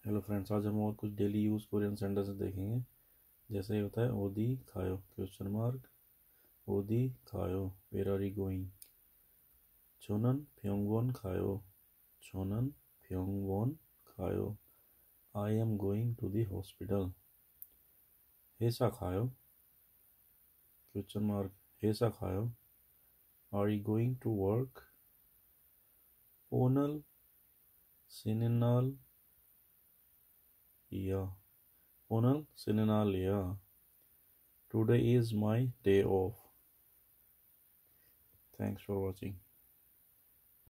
Hello friends, आज हम और कुछ डेली यूज़ कोरियन सेंटेंसेस देखेंगे। जैसे ये होता है ओदी खायो क्वेश्चन मार्क, ओदी खायो वेयर आर यू गोइंग, छोनन प्योंगवॉन खायो, छोनन प्योंगवॉन खायो, I am going to the hospital, हेसा खायो क्वेश्चन मार्क, हेसा खायो are you going to work, ओनल सिनेनाल या ओनल सिनेनाल या Today is my day off. Thanks for watching.